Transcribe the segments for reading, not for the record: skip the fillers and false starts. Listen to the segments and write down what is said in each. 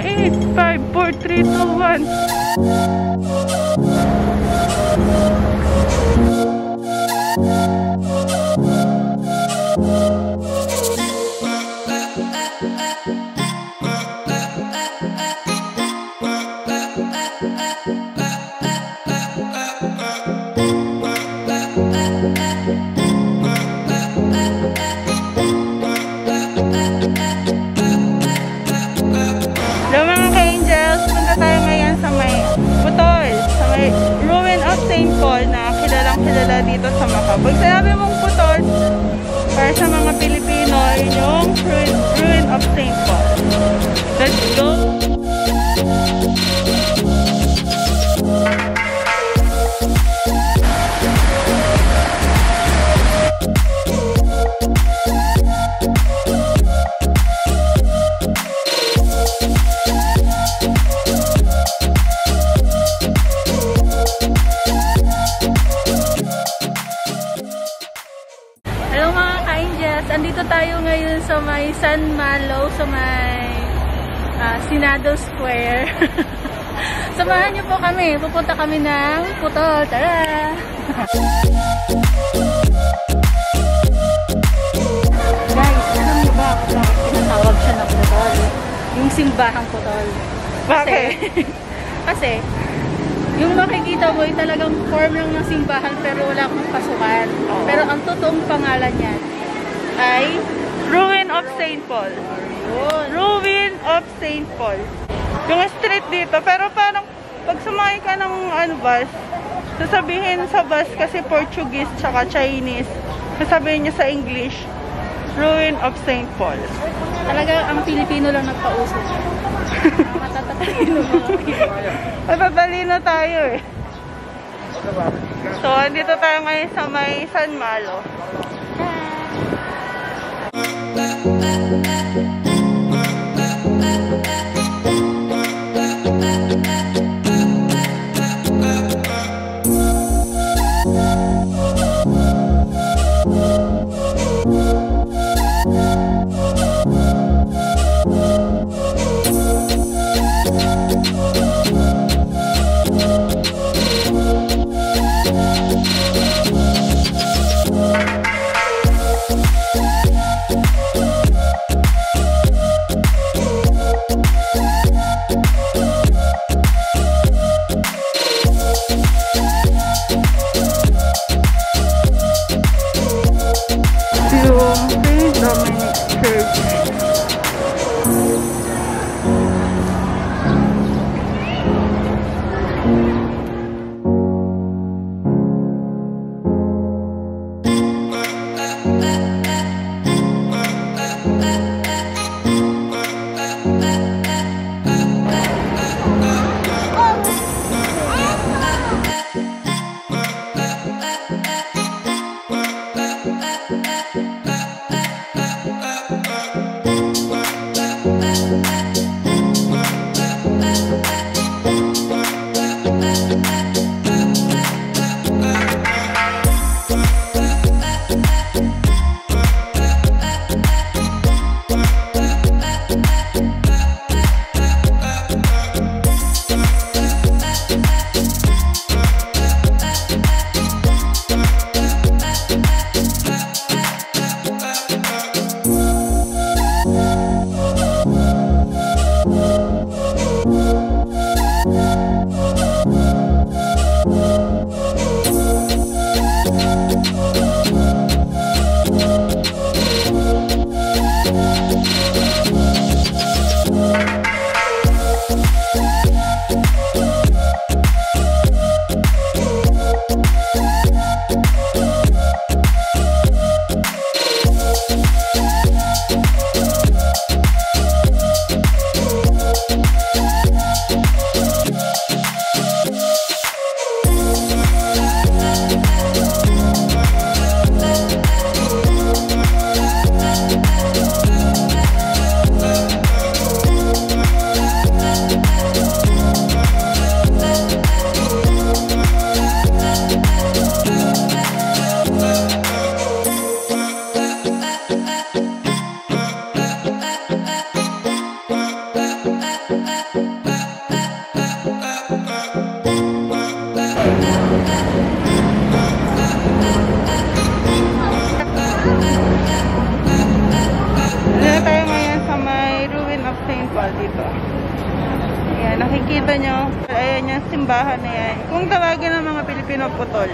8, 5, 4, 3, 2, 1. Kilala dito sa Macau. Pag sinabi mong putol, para sa mga Pilipino, yung ruin of St. Paul. Let's go! Andito tayo ngayon sa may San Malo, sa may Senado Square. Samahan niyo po kami. Pupunta kami ng putol. Tara! Guys, alam niyo ba kung bakit tinatawag siya ng putol? Yung simbahang putol. Bakit? Kasi yung makikita mo ay talagang form lang ng simbahan pero wala akong pasukan. Pero ang totoong pangalan niya ay Ruin of St. Paul. Ruin of St. Paul. Yung street dito, pero parang pag sumakay ka ng bus, sasabihin sa bus kasi Portuguese tsaka Chinese, sasabihin niya sa English, Ruin of St. Paul. Talaga ang Pilipino lang nagpauso. Matatalino Matatalino tayo eh. So, andito tayo ngayon sa may San Malo. Ayan, nakikita nyo. Ayan yung simbahan na yan. Kung tawagin ng mga Pilipino, putol.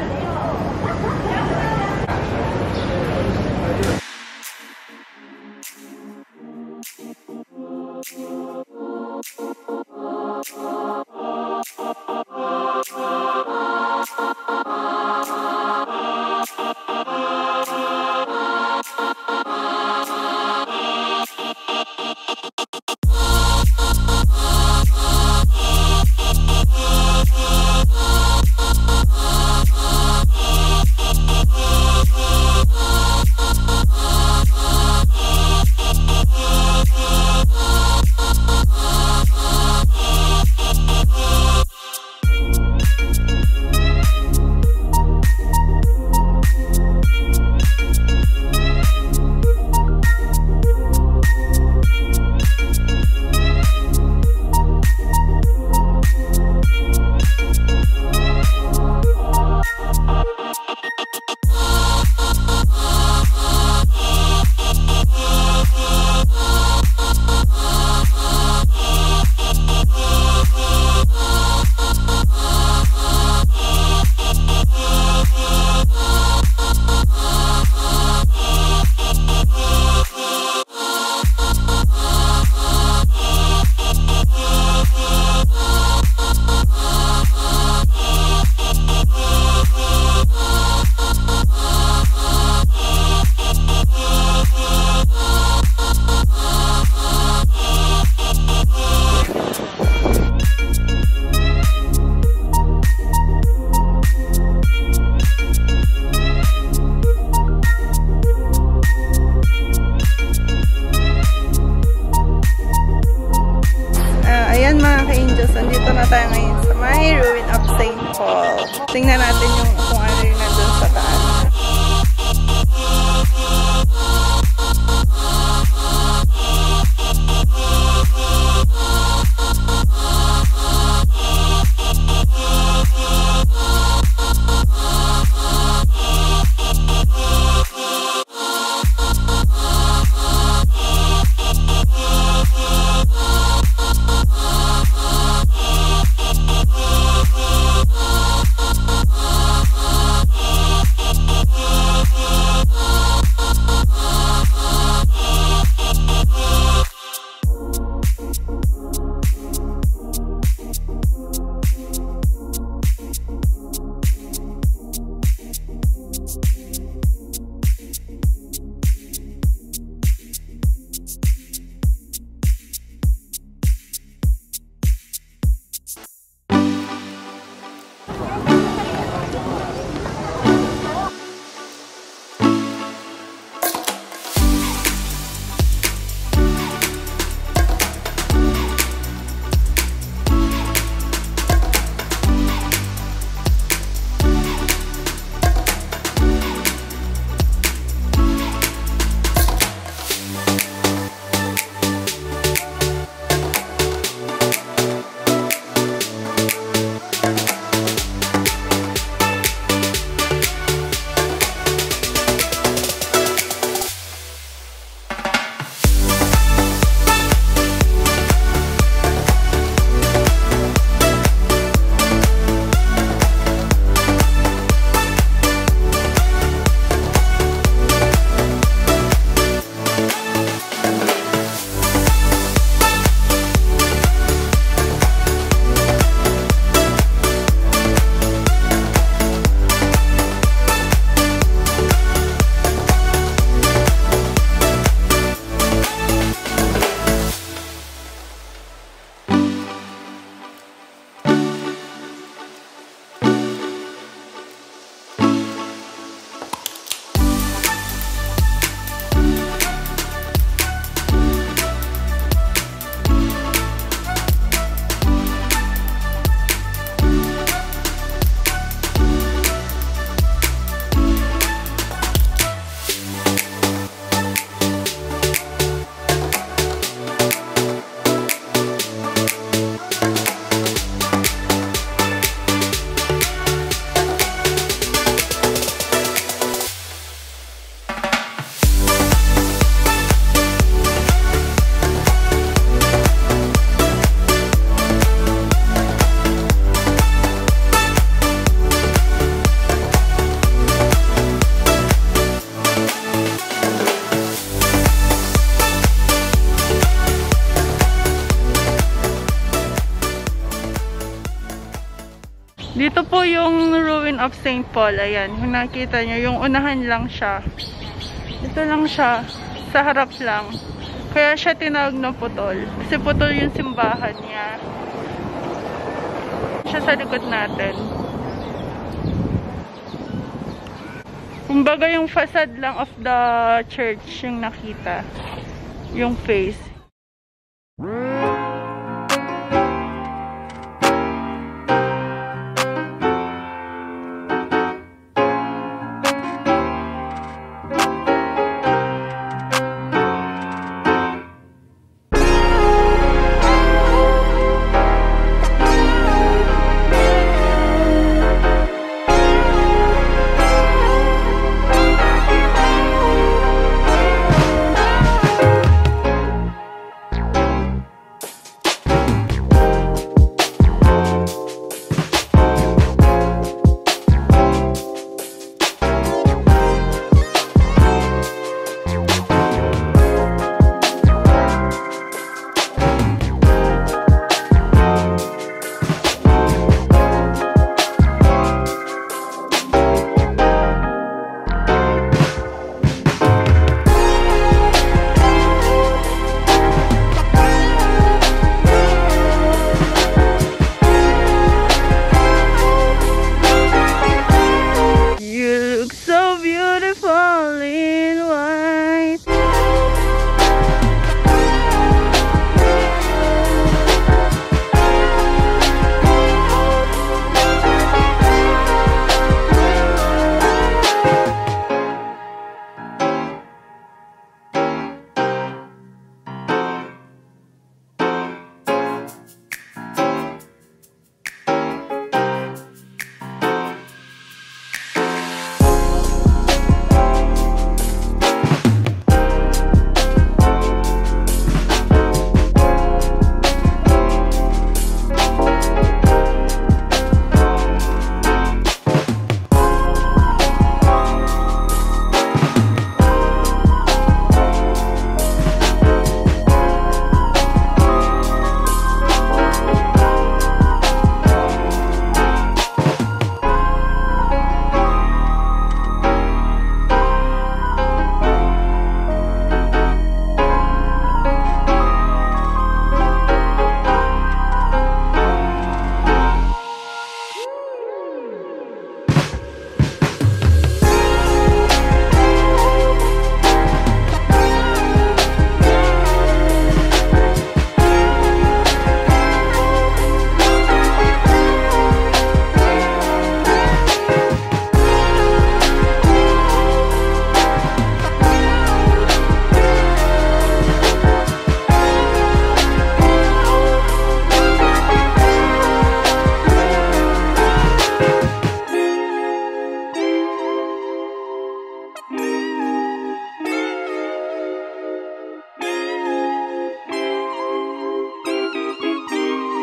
Tingnan natin yung kung ano yung nandun sa taas. Dito po yung ruin of St. Paul. Ayan, kung nakikita nyo, yung unahan lang siya. Ito lang siya. Sa harap lang. Kaya siya tinawag na putol. Kasi putol yung simbahan niya. Siya sa likod natin. Kumbaga yung facade lang of the church yung nakita. Yung face.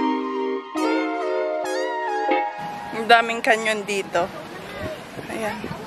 Daming canyon dito. Ayan.